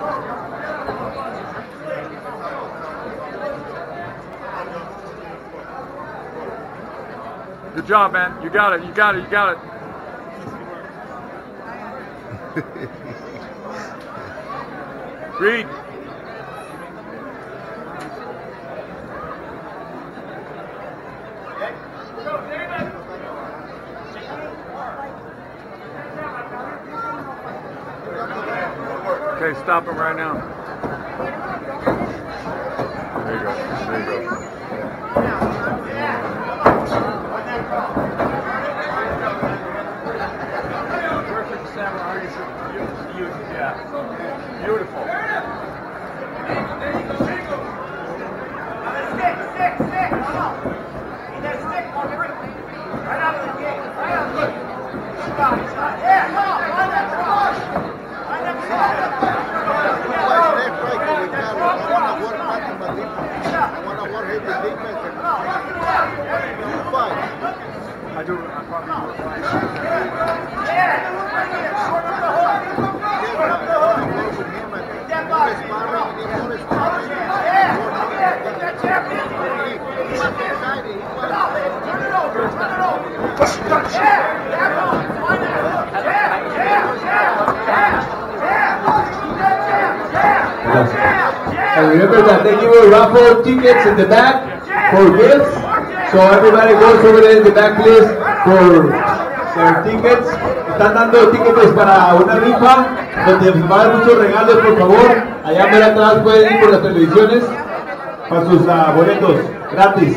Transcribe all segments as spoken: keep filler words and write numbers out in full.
Good job, man. You got it. You got it. You got it. Reed. Okay, stop him right now. There you go. There you go. Perfect samurai. Yeah. Beautiful. Stick, stick, stick. Come on. Need that stick on the ring. Right out of the gate. Right out of the gate. Stop, stop. Yeah, come on. Find that cross. Find that cross. I do. I probably do. Yeah. Short up the hook. Short up the hook. Get that body. Come on. Yeah. Yeah. Get that champion. Come on, baby. Turn it over. Turn it over. Yeah. Back on. Find that hook. Yeah. Yeah. Yeah. Yeah. Yeah. And remember that they give you raffle tickets in the back for gifts. So everybody goes over there in the back list for their tickets. Están dando tickets para una rifa donde va a haber muchos regalos, por favor. Allá más atrás pueden ir por las televisiones para sus uh, boletos gratis.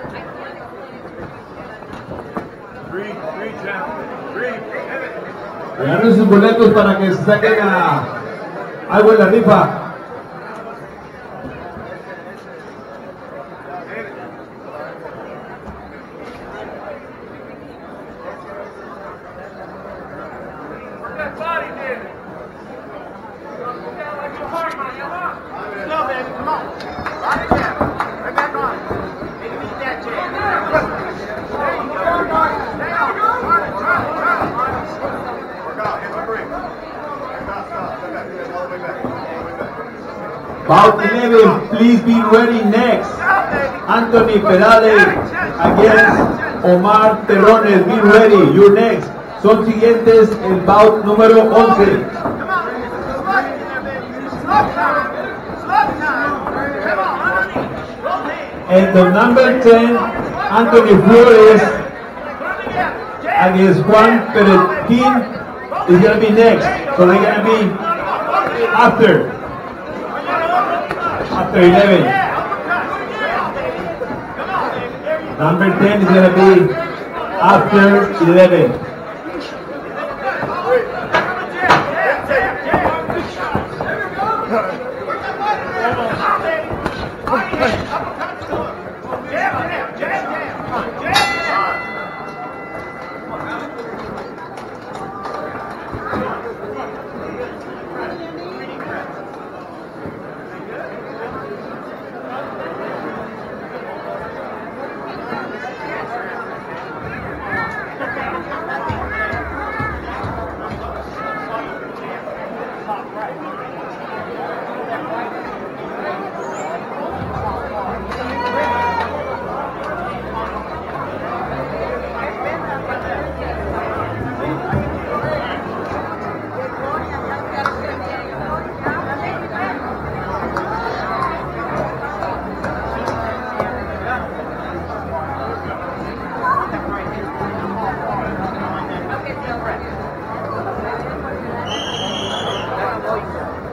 Agarren sus boletos para que se saquen a algo en la rifa. Bout eleven, please be ready next. Anthony Perales against Omar Terrones, be ready, you're next. Son siguientes el bout número once. And the number ten, Anthony Flores against Juan Perequín is going to be next. So they're going to be after. After eleven. Number ten is going to be after eleven. Okay,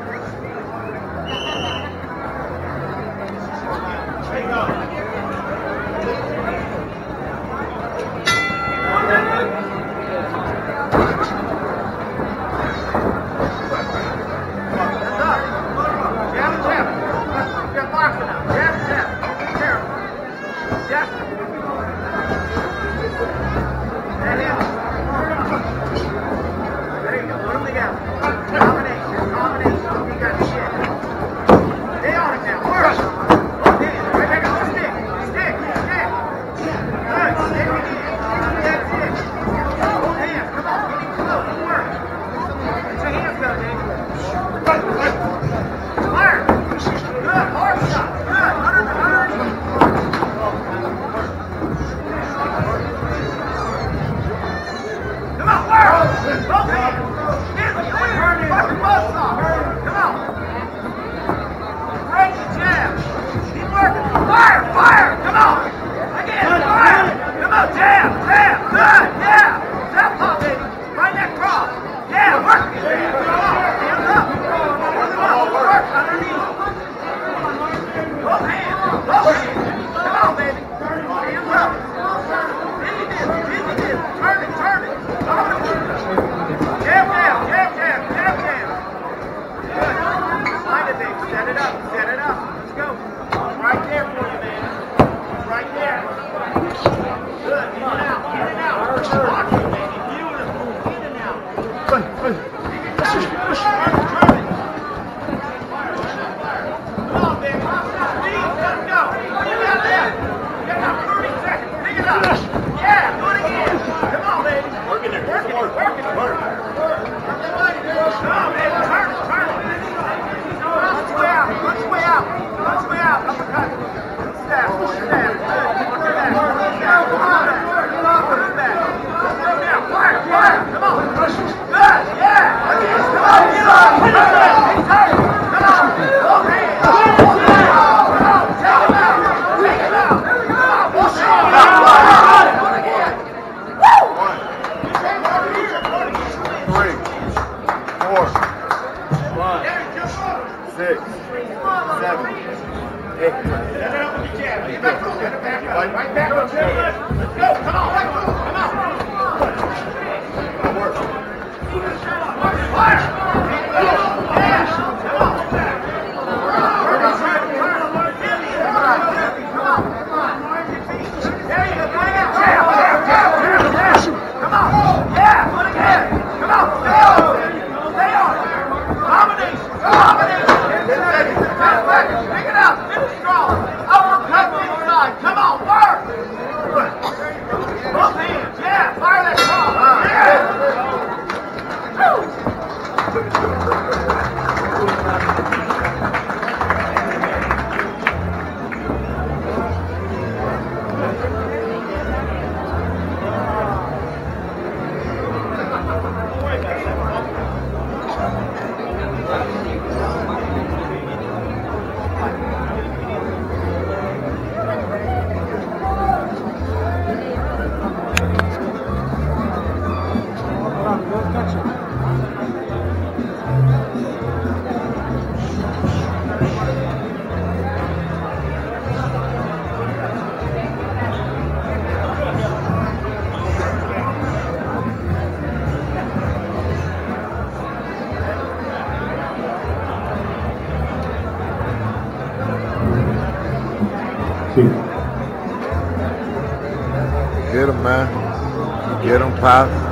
six, seven, eight. Right back. Let's go. Come on. Come on. Good work. Fire. Get him, man. Get him, Pop.